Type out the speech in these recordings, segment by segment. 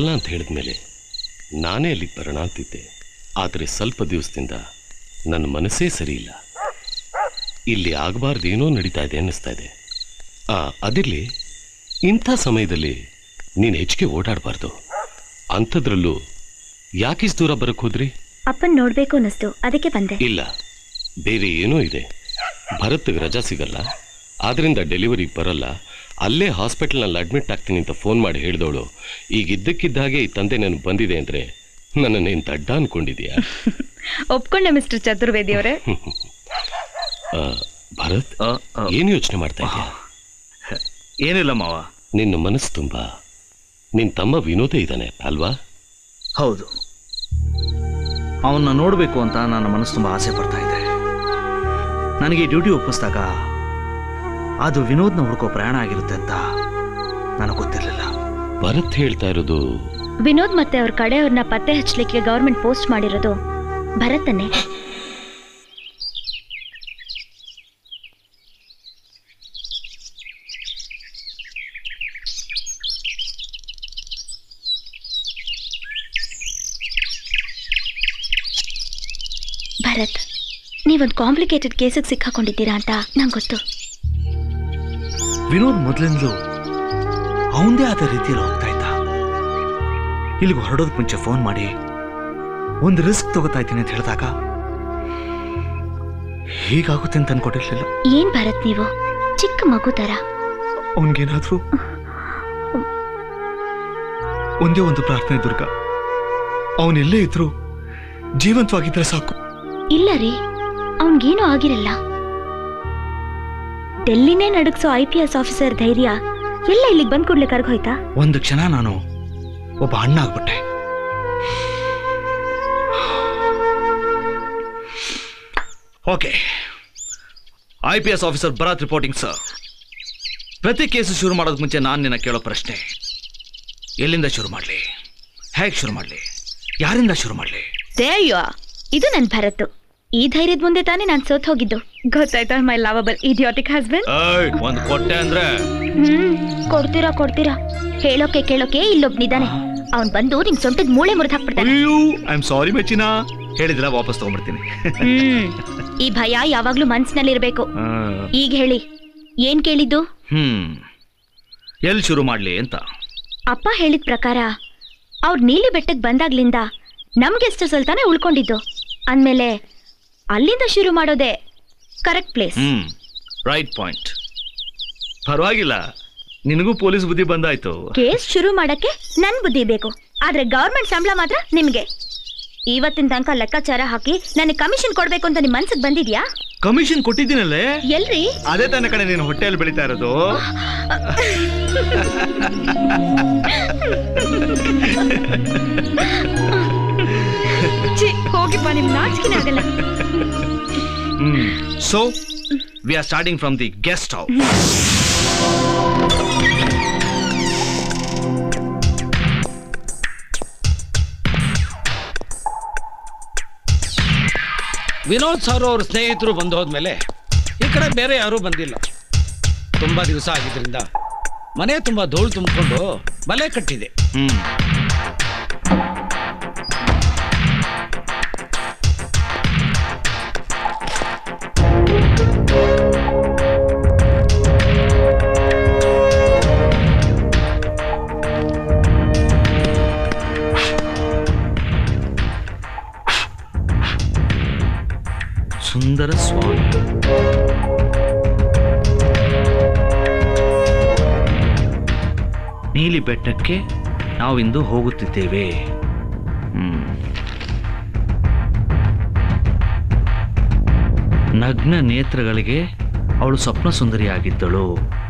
ಬರಲ್ಲ ಅಂತ ಹೇಳಿದ್ಮೇಲೆ ನಾನೇ ಅಲ್ಲಿಗೆ ಬರೋಣ ಅಂತಿದ್ದೆ. ಆದರೆ ಸ್ವಲ್ಪ ದಿವಸದಿಂದ ನನ್ನ ಮನಸ್ಸೇ ಸರಿ ಇಲ್ಲ. ಇಲ್ಲಿ ಆಗಬಾರ್ದೇನೋ ನಡೀತಾ ಇದೆ ಅನ್ನಿಸ್ತಾ ಇದೆ. ಅದಿರಲಿ, ಇಂಥ ಸಮಯದಲ್ಲಿ ನೀನು ಹೆಚ್ಚಿಗೆ ಓಡಾಡಬಾರ್ದು. ಅಂಥದ್ರಲ್ಲೂ ಯಾಕಿಷ್ಟು ದೂರ ಬರಕ್ಕೆ ಹೋದ್ರಿ? ಅಪ್ಪನ್ ನೋಡ್ಬೇಕು ಅನ್ನಿಸ್ತು, ಅದಕ್ಕೆ ಬಂದೆ. ಇಲ್ಲ, ಬೇರೆ ಏನೋ ಇದೆ. ಭರತ್ಗೆ ರಜಾ ಸಿಗಲ್ಲ, ಆದ್ರಿಂದ ಡೆಲಿವರಿಗೆ ಬರಲ್ಲ. ಅಲ್ಲೇ ಹಾಸ್ಪಿಟಲ್ನಲ್ಲಿ ಅಡ್ಮಿಟ್ ಆಗ್ತೀನಿ ಅಂತ ಫೋನ್ ಮಾಡಿ ಹೇಳಿದವಳು ಈಗ ಇದ್ದಕ್ಕಿದ್ದ ಹಾಗೆ ಈ ತಂದೆ ನನಗೆ ಬಂದಿದೆ ಅಂದರೆ ನನ್ನನ್ನೇನು ದಡ್ಡ ಅನ್ಕೊಂಡಿದ್ಯಾ? ಒಪ್ಕೊಂಡೆ ಮಿಸ್ಟರ್ ಚತುರ್ವೇದಿ ಅವರೇ. ಭರತ್, ಏನು ಯೋಚನೆ ಮಾಡ್ತಾ ಇದೆಯಾ? ಏನಿಲ್ಲ ಮಾವ. ನಿನ್ನ ಮನಸ್ಸು ತುಂಬ ನಿನ್ನ ತಮ್ಮ ವಿನೋದೇ ಇದ್ದಾನೆ ಅಲ್ವಾ? ಹೌದು, ಅವನ್ನ ನೋಡಬೇಕು ಅಂತ ನನ್ನ ಮನಸ್ಸು ತುಂಬ ಆಸೆ ಪಡ್ತಾ ಇದೆ. ನನಗೆ ಡ್ಯೂಟಿ ಒಪ್ಪಿಸಿದಾಗ ಅದು ವಿನೋದ್ನ ಹುಡುಕೋ ಪ್ರಯಾಣ ಆಗಿರುತ್ತೆ ಅಂತ ನನಗೆ ಗೊತ್ತಿರಲಿಲ್ಲ. ಭರತ್ ಹೇಳ್ತಾ ಇರೋದು ವಿನೋದ್ ಮತ್ತೆ ಅವ್ರ ಕಡೆಯವ್ರನ್ನ ಪತ್ತೆ ಹಚ್ಚಲಿಕ್ಕೆ ಗವರ್ಮೆಂಟ್ ಪೋಸ್ಟ್ ಮಾಡಿರೋದು ಭರತನ್ನೇ. ಭರತ್, ನೀವೊಂದು ಕಾಂಪ್ಲಿಕೇಟೆಡ್ ಕೇಸಿಗೆ ಸಿಕ್ಕಾಕೊಂಡಿದ್ದೀರಾ ಅಂತ ನಂಗೆ ಗೊತ್ತು. ವಿನೋದ್ ಮೊದಲಿಂದಲೂ ಅವಂದೇ ಆದ ರೀತಿಯಲ್ಲಿ ಹೋಗ್ತಾ ಇದ್ದ. ಇಲ್ಲಿಗೆ ಹೊರಡೋದಕ್ಕೆ ಮುಂಚೆ ಫೋನ್ ಮಾಡಿ ಒಂದು ರಿಸ್ಕ್ ತಗೋತಾ ಇದ್ದೀನಿ ಅಂತ ಹೇಳಿದಾಗ ಹೀಗಾಗುತ್ತೆ ಅಂತ ಅನ್ಕೊಟ್ಟಿರ್ಲಿಲ್ಲ. ಏನ್ ಭರತ್, ನೀವು ಚಿಕ್ಕ ಮಗು ತರ. ಅವನಿಗೇನಾದ್ರೂ ಒಂದೇ ಒಂದು ಪ್ರಾರ್ಥನೆ ದುರ್ಗಾ, ಅವನೆಲ್ಲೇ ಇದ್ರು ಜೀವಂತವಾಗಿದ್ರೆ ಸಾಕು. ಇಲ್ಲ ರೀ, ಅವನ್ಗೇನೂ ಆಗಿರಲ್ಲ. ಡೆಲ್ಲಿನೇ ನಡುಗ್ಸೋ IPS ಆಫೀಸರ್ ಧೈರ್ಯ ಎಲ್ಲ ಇಲ್ಲಿಗೆ ಬಂದ್ ಕೂಡ್ಲೆ ಕರ್ಗೋಯ್ತಾ? ಒಂದು ಕ್ಷಣ ನಾನು ಒಬ್ಬ ಅಣ್ಣ ಆಗ್ಬಿಟ್ಟೆ. Okay, IPS officer Bharath reporting sir. ಪ್ರತಿ ಕೇಸು ಶುರು ಮಾಡೋದಕ್ಕೆ ಮುಂಚೆ ನಾನು ನಿನ್ನ ಕೇಳೋ ಪ್ರಶ್ನೆ, ಎಲ್ಲಿಂದ ಶುರು ಮಾಡಲಿ, ಹೇಗೆ ಶುರು ಮಾಡಲಿ, ಯಾರಿಂದ ಶುರು ಮಾಡಲಿ? ಇದು ನನ್ ಭರತ್. ಈ ಧೈರ್ಯದ ಮುಂದೆ ತಾನೇ ನಾನು ಸೋತ್ ಹೋಗಿದ್ದು. ಗೊತ್ತಾಯ್ತಾ ಮೈ ಲವಬಲ್ ಇಡಿಯಾಟಿಕ್ ಹಸ್ಬೆಂಡ್? ಒಂದು ಕೊಟ್ಟೆ ಅಂದ್ರೆ ಕೊಡ್ತೀರಾ ಕೇಳೋಕೆ ಇಲ್ಲೊಬ್ನಿದ್ದಾನೆ. ಅವ್ನ್ ಬಂದು ನಿಮ್ ಸೊಂಟದ ಮೂಳೆ ಮುರಿದು ಹಾಕ್ಬಿಡ್ತಾನೆ. ಐ ಆಮ್ ಸಾರಿ ಮಚ್ಚಿನಾ, ಹೇಳಿದ್ರ ವಾಪಸ್ ತಗೊಂಡ್ಬಿಡ್ತೀನಿ. ಈ ಭಯ ಯಾವಾಗ್ಲೂ ಮನ್ಸಿನಲ್ಲಿರ್ಬೇಕು. ಈಗ ಹೇಳಿ, ಏನ್ ಕೇಳಿದ್ದು? ಎಲ್ಲಿ ಶುರು ಮಾಡ್ಲಿ ಅಂತ. ಅಪ್ಪ ಹೇಳಿದ ಪ್ರಕಾರ ಅವ್ರು ನೀಲಿ ಬೆಟ್ಟಕ್ಕೆ ಬಂದಾಗ್ಲಿಂದ ನಮ್ಗೆ ಎಷ್ಟು ಸಲ್ತಾನೆ ಉಳ್ಕೊಂಡಿದ್ದು. ಅಂದ್ಮೇಲೆ ಅಲ್ಲಿಂದ ಶುರು ಮಾಡೋದೇ ಕರೆಕ್ಟ್ ಪ್ಲೇಸ್. Right point. ಪರವಾಗಿಲ್ಲ, ನಿನಗೂ ಪೊಲೀಸ್ ಬುದ್ಧಿ ಬಂದಾಯ್ತು. ಕೇಸ್ ಶುರು ಮಾಡಕ್ಕೆ ನನ್ ಬುದ್ಧಿ ಬೇಕು, ಆದ್ರೆ ಗವರ್ಮೆಂಟ್ ಸಂಬಳ ಮಾತ್ರ ನಿಮ್ಗೆ. ಇವತ್ತಿನ ತನಕ ಲೆಕ್ಕಾಚಾರ ಹಾಕಿ ನನಗೆ ಕಮಿಷನ್ ಕೊಡ್ಬೇಕು ಅಂತ ನಿಮ್ ಮನ್ಸಿಗೆ ಬಂದಿದ್ಯಾ? ಕಮಿಷನ್ ಕೊಟ್ಟಿದ್ದೀನಲ್ಲೇ. ಎಲ್ರಿ? ಅದೇ ತನ್ನ ಕಡೆ ನೀನು ಹೊಟ್ಟೆಯಲ್ಲಿ ಬೆಳೀತಾ ಇರೋದು. ಹೋಗಿಪ್ಪ, ನಿಮ್ ನಾಚಿಕೆನೇ ಆಗಲ್ಲ. So we are starting from the guest house. Vinod sir ಅವ್ರ ಸ್ನೇಹಿತರು ಬಂದು ಹೋದ್ಮೇಲೆ ಈ ಕಡೆ ಬೇರೆ ಯಾರೂ ಬಂದಿಲ್ಲ. ತುಂಬಾ ದಿವಸ ಆಗಿದ್ರಿಂದ ಮನೆ ತುಂಬಾ ಧೂಳು ತುಂಬಿಕೊಂಡು ಬಲೆ ಕಟ್ಟಿದೆ. ಸುಂದರ ಸ್ವಾಮಿ, ನೀಲಿ ಬೆಟ್ಟಕ್ಕೆ ನಾವಿಂದು ಹೋಗುತ್ತಿದ್ದೇವೆ. ನಗ್ನ ನೇತ್ರಗಳಿಗೆ ಅವಳು ಸ್ವಪ್ನ ಸುಂದರಿಯಾಗಿದ್ದಳು.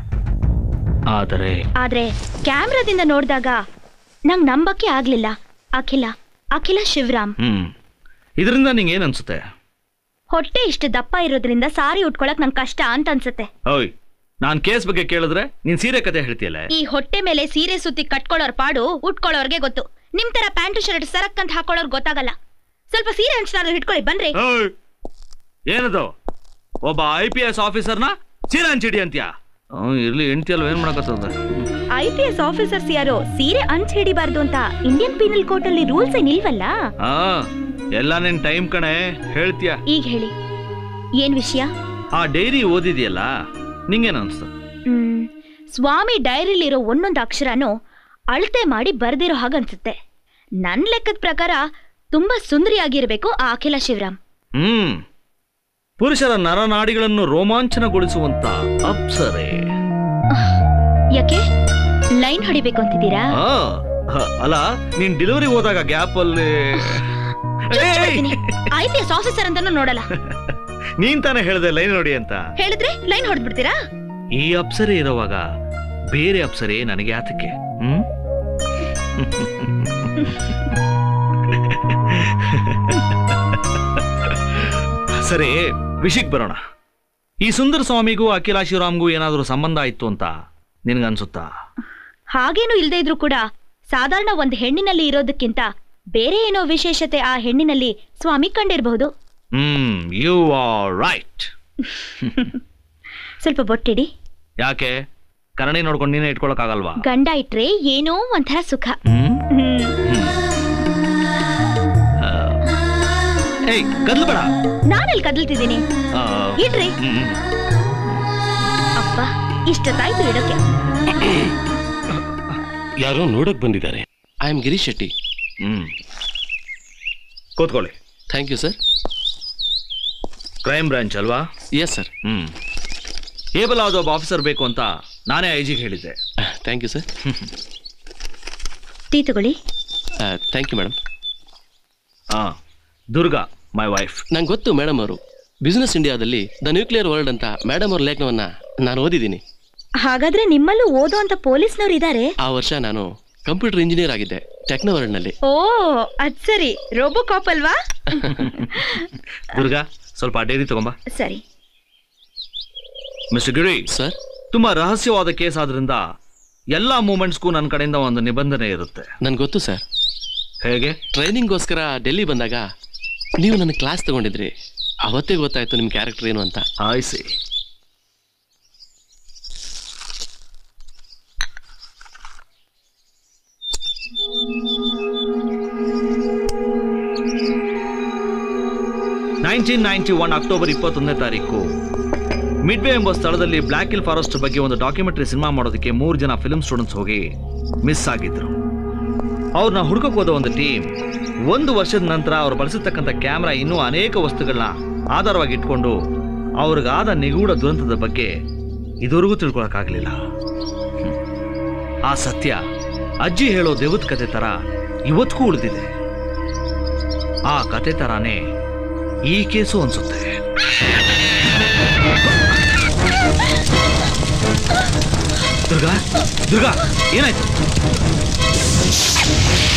ಆದ್ರೆ ಕ್ಯಾಮ್ರಾದಿಂದ ನೋಡಿದಾಗ ನಂಗೆ ನಂಬಕ್ಕೆ ಆಗ್ಲಿಲ್ಲ. ಅಖಿಲ ಶಿವರಾಮ್. ಇದರಿಂದ ನಿಂಗೆ ಏನ್ ಅನ್ಸುತ್ತೆ? ಹೊಟ್ಟೆ ಇಷ್ಟು ದಪ್ಪ ಇರೋದ್ರಿಂದ ಸಾರಿ ಉಟ್ಕೊಳಕ್ ನಂಗೆ ಕಷ್ಟ ಅಂತ ಅನ್ಸುತ್ತೆ. ಓಯ್, ನಾನ್ ಕೇಸ್ ಬಗ್ಗೆ ಕೇಳಿದ್ರೆ ನೀನ್ ಸೀರೆ ಕತೆ ಹೇಳ್ತೀಯಲ್ಲ. ಈ ಹೊಟ್ಟೆ ಮೇಲೆ ಸೀರೆ ಸುತ್ತಿ ಕಟ್ಕೊಳ್ಳೋರ್ ಪಾಡು ಉಟ್ಕೊಳ್ಳೋರ್ಗೆ ಗೊತ್ತು. ನಿಮ್ ತರ ಪ್ಯಾಂಟು ಶರ್ಟ್ ಸರಕ್ ಅಂತ ಹಾಕೊಳ್ಳೋರ್ ಗೊತ್ತಾಗಲ್ಲ. ಸ್ವಲ್ಪ ಸೀರೆ ಹಂಚ್ನಾದ್ರು ಹಿಡ್ಕೊಳ್ಳಿ ಬನ್ರಿ. ಏನದು, ಒಬ್ಬ IPS ಆಫೀಸರ್ನ ಸೀರೆ ಹಂಚಿಡಿ ಅಂತ್ಯಾ? ಇರ್ಲಿ, ಹೆಂಡತಿ ಅಲ್ವ, ಏನ್ ಮಾಡಕತ್ತದ? IPS ಆಫೀಸರ್ಸ್ ಯಾರೋ ಸೀರೆ ಅಂಚ್ ಹಿಡಿಬಾರ್ದು ಅಂತ ಇಂಡಿಯನ್ ಪೀನಲ್ ಕೋರ್ಟ್ ಅಲ್ಲಿ ರೂಲ್ಸ್ ಏನಿಲ್ವಲ್ಲ? ಎಲ್ಲ ನಿನ್ ಟೈಮ್ ಕಣೆ, ಹೇಳ್ತೀಯ? ಈಗ ಹೇಳಿ, ಏನ್ ವಿಷಯ? ಆ ಡೈರಿ ಓದಿದ್ಯಲ್ಲ, ನಿಂಗೇನು ಅನ್ಸ್ತು? ಸ್ವಾಮಿ ಡೈರಿಲಿರೋ ಒಂದೊಂದು ಅಕ್ಷರನೂ ಅಳತೆ ಮಾಡಿ ಬರ್ದಿರೋ ಹಾಗನ್ಸುತ್ತೆ. ನನ್ ಲೆಕ್ಕದ ಪ್ರಕಾರ ತುಂಬಾ ಸುಂದರಿಯಾಗಿರ್ಬೇಕು ಆ ಅಖಿಲ ಶಿವರಾಮ್. ಪುರುಷರ ನರನಾಡಿಗಳನ್ನು ರೋಮಾಂಚನಗೊಳಿಸುವಂತ ಅಪ್ಸರೆ. ಯಾಕೆ ಲೈನ್ ಹೊಡಿಬೇಕು ಅಂತಿದ್ದೀರಾ? ಅಲ್ಲ, ನೀನ್ ಡೆಲಿವರಿ ಹೋದಾಗ ಗ್ಯಾಪ್ ಅಲ್ಲಿ IPS ಆಫೀಸರ್ ಅಂತಾನು ನೋಡಲ್ಲ. ನೀನ್ ತಾನೇ ಹೇಳ್ದೆ ಲೈನ್ ನೋಡಿ ಅಂತ. ಹೇಳಿದ್ರೆ ಲೈನ್ ಹೊಡೆದ್ಬಿಡ್ತೀರಾ? ಈ ಅಪ್ಸರೆ ಇರುವಾಗ ಬೇರೆ ಅಪ್ಸರೆ ನನಗೆ ಆತಕ್ಕೆ? ಸರಿ, ವಿಷಯಕ್ಕೆ ಬರೋಣ. ಈ ಸುಂದರ ಸ್ವಾಮಿಗೂ ಅಖಿಲ ಶಿವರಾಮ್ಗೂ ಏನಾದರೂ ಸಂಬಂಧ ಇತ್ತು ಅಂತ ನಿನಗನ್ಸುತ್ತಾ? ಹಾಗೇನು ಇಲ್ದೇ ಇದ್ರು ಕೂಡ ಸಾಧಾರಣ ಒಂದು ಹೆಣ್ಣಿನಲ್ಲಿ ಇರೋದಕ್ಕಿಂತ ಬೇರೆ ಏನೋ ವಿಶೇಷತೆ ಆ ಹೆಣ್ಣಿನಲ್ಲಿ ಸ್ವಾಮಿ ಕಂಡಿರಬಹುದು. You are right. ಸ್ವಲ್ಪ ಬೊಟ್ಟಿಡಿ. ಯಾಕೆ? ಕನ್ನಡಿ ನೋಡ್ಕೊಂಡು ನೀನೇ ಇಟ್ಕೊಳಕ್ಕಾಗಲ್ವಾ? ಗಂಡ ಇಟ್ರೆ ಏನೋ ಒಂಥರ ಸುಖ. ಕದ್ಲಬೇಡ. ನಾನೆಲ್ಲಿ ಕದಲ್ತಿದ್ದೀನಿ? ಇಡ್ರಿ. ಅಪ್ಪ, ಇಷ್ಟೊತ್ತಾಯ್ತು ಇಡೋಕೆ. ಯಾರೋ ನೋಡಕ್ ಬಂದಿದ್ದಾರೆ. I am Girish Shetty. ಕೂತ್ಕೊಳ್ಳಿ. Thank you sir. Crime branch ಅಲ್ವಾ? Yes sir. ಏಬಲ್ ಆದ ಒಬ್ಬ ಆಫೀಸರ್ ಬೇಕು ಅಂತ ನಾನೇ ಐಜಿಗೆ ಹೇಳಿದ್ದೆ. Thank you sir. ಟೀ ತಗೊಳ್ಳಿ. Thank you madam. Durga, my wife. ನಂಗೆ ಗೊತ್ತು ಮೇಡಮ್ ಅವರು ಬಿಸ್ನೆಸ್ ಇಂಡಿಯಾದಲ್ಲಿ ದ ನ್ಯೂಕ್ಲಿಯರ್ ವರ್ಲ್ಡ್ ಅಂತ ಮೇಡಮ್ ಅವ್ರ ಲೇಖನವನ್ನ ನಾನು ಓದಿದ್ದೀನಿ. ಹಾಗಾದ್ರೆ ನಿಮ್ಮಲ್ಲೂ ಓದೋ ಅಂತ ಪೊಲೀಸ್ನವ್ರು ಇದ್ದಾರೆ? ಆ ವರ್ಷ ನಾನು ಕಂಪ್ಯೂಟರ್ ಇಂಜಿನಿಯರ್ ಆಗಿದ್ದೆ ಟೆಕ್ನೋ ವರ್ಲ್ಡ್ ನಲ್ಲಿ. ಓ, ಅದ್ ಸರಿ. ರೋಬೋ ಕಾಪ್ ಅಲ್ವಾ? ದುರ್ಗಾ, ಸ್ವಲ್ಪ ಡೈರಿ ತಗೊಂಬಾ. ಸರಿ. ಮಿಸ್ಟರ್ ಗಿರಿ ಸರ್, ತುಂಬಾ ರಹಸ್ಯವಾದ ಕೇಸ್ ಆದ್ರಿಂದ ಎಲ್ಲಾ ಮೂಮೆಂಟ್ಸ್ಗೂ ನನ್ನ ಕಡೆಯಿಂದ ಒಂದು ನಿಬಂಧನೆ ಇರುತ್ತೆ. ನನ್ಗೆ ಗೊತ್ತು ಸರ್. ಹೇಗೆ? ಟ್ರೈನಿಂಗ್ಗೋಸ್ಕರ ಡೆಲ್ಲಿ ಬಂದಾಗ ನೀವು ನನ್ನ ಕ್ಲಾಸ್ ತಗೊಂಡಿದ್ರಿ. ಅವತ್ತೇ ಗೊತ್ತಾಯ್ತು ನಿಮ್ಮ ಕ್ಯಾರೆಕ್ಟರ್ ಏನು ಅಂತ. ಆಯ್ಸಿ. ಅಕ್ಟೋಬರ್ 21ನೇ ತಾರೀಕು ಮಿಡ್ವೇ ಎಂಬ ಸ್ಥಳದಲ್ಲಿ ಬ್ಲ್ಯಾಕ್ ಹಿಲ್ ಫಾರೆಸ್ಟ್ ಬಗ್ಗೆ ಒಂದು ಡಾಕ್ಯುಮೆಂಟರಿ ಸಿನಿಮಾ ಮಾಡೋದಕ್ಕೆ 3 ಜನ ಫಿಲ್ಮ್ ಸ್ಟೂಡೆಂಟ್ಸ್ ಹೋಗಿ ಮಿಸ್ ಆಗಿದ್ರು. ಅವ್ರನ್ನ ಹುಡುಕಕ್ಕೆ ಹೋದ ಒಂದು ಟೀಮ್ 1 ವರ್ಷದ ನಂತರ ಅವ್ರು ಬಳಸಿರ್ತಕ್ಕಂಥ ಕ್ಯಾಮ್ರಾ ಇನ್ನೂ ಅನೇಕ ವಸ್ತುಗಳನ್ನ ಆಧಾರವಾಗಿ ಇಟ್ಕೊಂಡು ಅವ್ರಿಗಾದ ನಿಗೂಢ ದುರಂತದ ಬಗ್ಗೆ ಇದುವರೆಗೂ ತಿಳ್ಕೊಳಕ್ಕಾಗಲಿಲ್ಲ. ಆ ಸತ್ಯ ಅಜ್ಜಿ ಹೇಳೋ ದೇವದ ಕತೆ ತರ ಇವತ್ತಿಗೂ ಉಳಿದಿದೆ. ಆ ಕತೆ ತರಾನೇ ಈ ಕೇಸು ಅನ್ಸುತ್ತೆ. ದುರ್ಗಾ, ದುರ್ಗಾ, ಏನಾಯ್ತು?